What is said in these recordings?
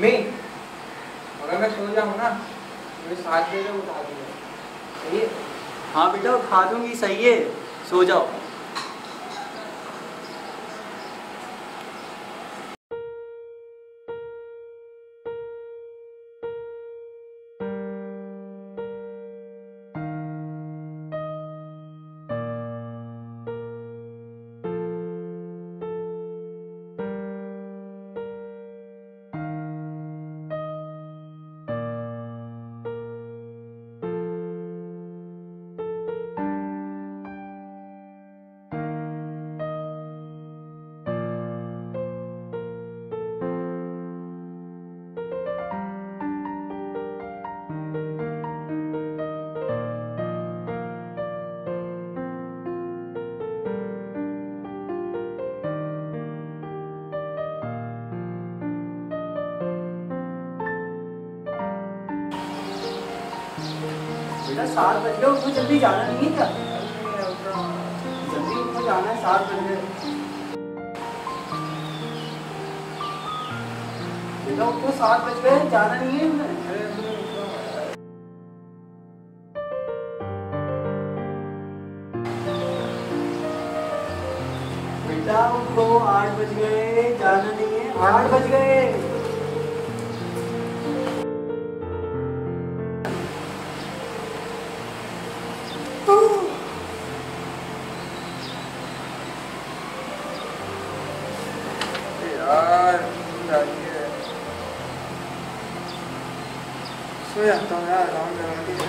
Mummy, अगर मैं सो जाऊँ ना मुझे 7 बजे उठा दूँगा, सही है? हाँ बेटा उठा दूंगी, सही है, सो जाओ। बेटा 7 बज गए, उसको जल्दी जाना नहीं है क्या? जल्दी उसको जाना है, 7 बज गए। बेटा उसको 7 बज गए, जाना नहीं है हमें। बेटा उनको 8 बज गए, जाना नहीं है, 8 बज गए। यार सो जाता हूँ यार, अलार्म लगा दी।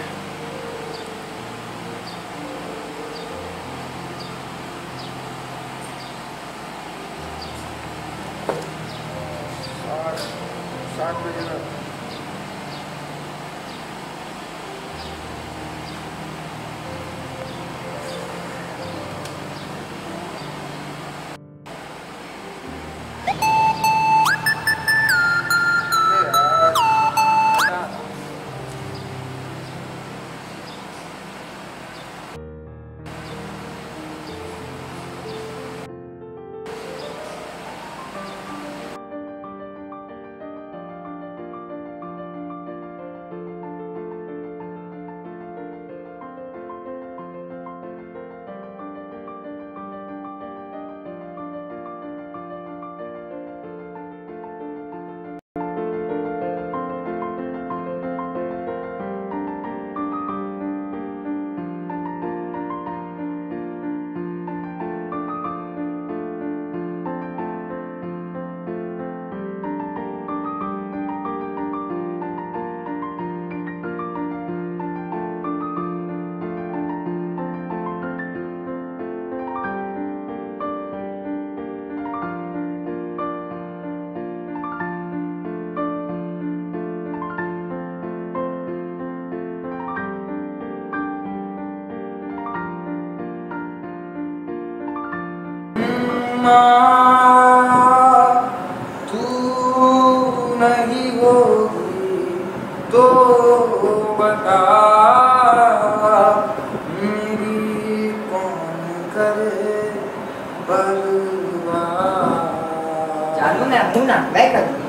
सात बजे तक तू नहीं होगी तो बता मेरी कौन करे परवाह। जानू मैं हूँ ना, मैं कर दूँगा।